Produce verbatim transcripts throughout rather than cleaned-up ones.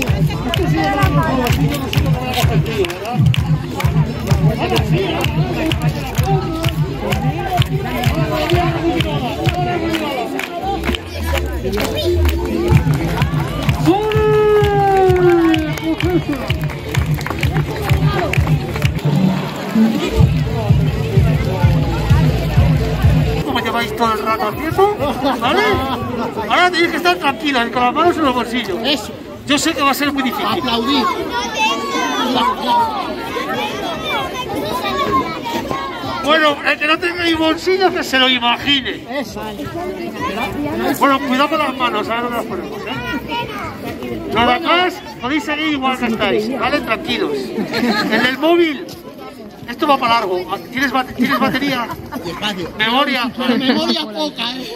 ¿Cómo lleváis todo el rato haciendo? ¿Vale? Ahora tenéis que estar tranquilas y con las manos en los bolsillos. Eso. Yo sé que va a ser muy difícil. Aplaudir. Bueno, el que no tenga bolsillos que se lo imagine. Eso. Bueno, cuidado con las manos, ahora no las ponemos, ¿eh? Los de atrás podéis seguir igual que estáis, ¿vale? Tranquilos. En el móvil, esto va para largo. ¿Tienes, bate ¿tienes batería? Memoria. Memoria poca, ¿eh?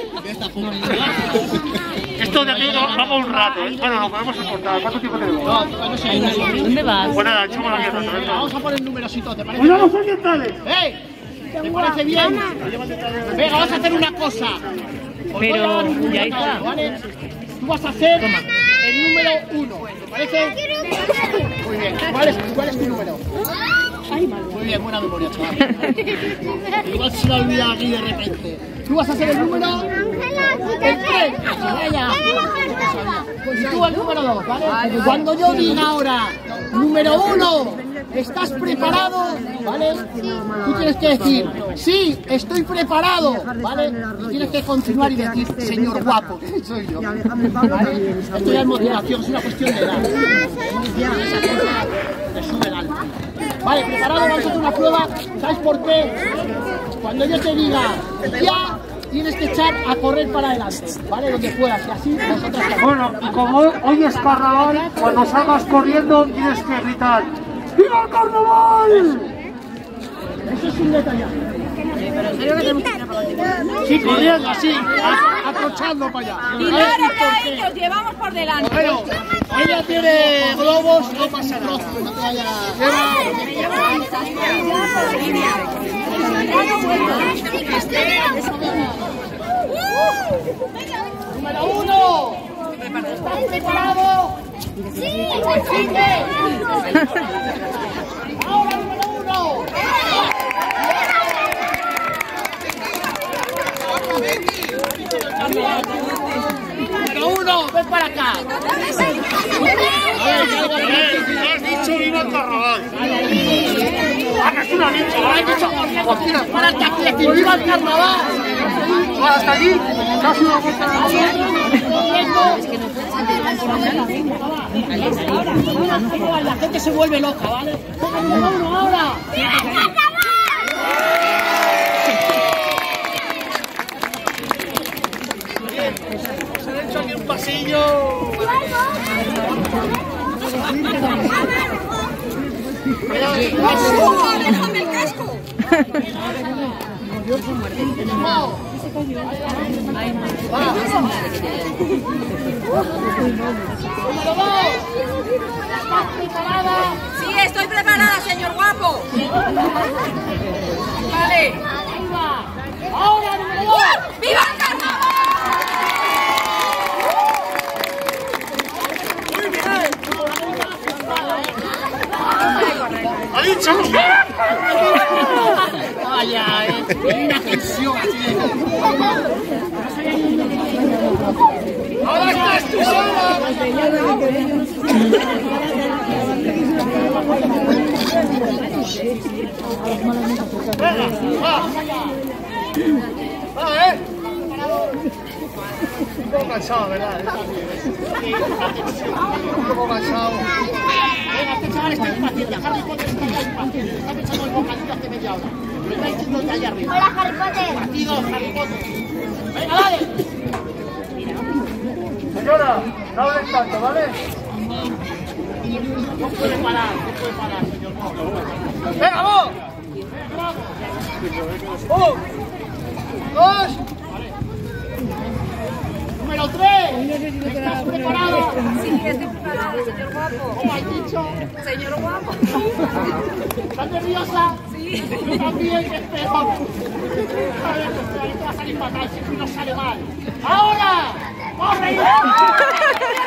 Esto de aquí no, vamos un rato, ¿eh? Bueno, lo podemos soportar. ¿Cuánto tiempo tenemos? No, no sé. ¿Dónde vas? Pues nada, echamos la mierda. Vamos a poner numerositos, ¿te parece? ¡Cuidado los orientales! ¡Ey! ¿Te parece bien? Venga, vamos a hacer una cosa. Pero ya está. ¿Vale? Tú vas a hacer el número uno, ¿te parece? Muy bien. ¿Cuál es, cuál es tu número? Muy bien, buena memoria, chaval. Igual se me ha olvidado aquí de repente. Tú vas a hacer el número... El tres. Vaya. Y tú el número dos, ¿vale? Cuando yo diga ahora número uno, ¿estás preparado? ¿Vale? Tú tienes que decir, sí, estoy preparado, ¿vale? Y tienes que continuar y decir, señor guapo, que soy yo. ¿Vale? Esto ya es motivación, es una cuestión de edad. Te sube el alma. Vale, preparado, vamos a hacer una prueba. ¿Sabes por qué? Cuando yo te diga ya, tienes que echar a correr para adelante, ¿vale? Donde puedas, y así nosotros... Bueno, y como hoy es carnaval, cuando salgas corriendo tienes que gritar ¡Viva el carnaval! Eso es un detalle. Sí, corriendo, así, Aprochando para allá. Y claro que ahí los llevamos por delante. Pero ella tiene globos, no pasa nada. No te vaya... Número uno. ¿Estás preparado? Sí. Ahora número uno. Número uno, ven para acá. has dicho viva el carnaval. Ah, que tú lo has dicho, lo has dicho. Párate aquí, aquí, viva el carnaval. Hasta allí, casi una vuelta. La gente se vuelve loca, ¿vale? Número uno ahora. Se ha hecho aquí un pasillo. ¡Déjame el casco! Sí, estoy preparada, señor guapo. Vale. Ahora, número dos. ¡Viva el carnaval! ¡Ha dicho! Vaya, es una tensión así. Ahora estás tú sola. Venga, va. Va, eh. Un poco cansado, ¿verdad? Un poco cansado. Venga, este chaval está impaciente. Harry Potter está impaciente. Está pensando en bocadillo hace media hora. Lo está diciendo de allá arriba. Hola, Harry Potter. Partido, Harry Potter. Venga, dale. Señora, no hables tanto, ¿vale? No puede parar, no puede parar, señor. ¡Venga, vos! ¡Un! ¡Dos! Número tres. ¿Estás preparado? Sí, estoy preparada, señor guapo. ¿Cómo has dicho? Señor guapo. ¿Estás nerviosa? Sí. Yo también, que es peor. A ver, esto va a salir fatal, si no sale mal. ¡Ahora! ¡Corre!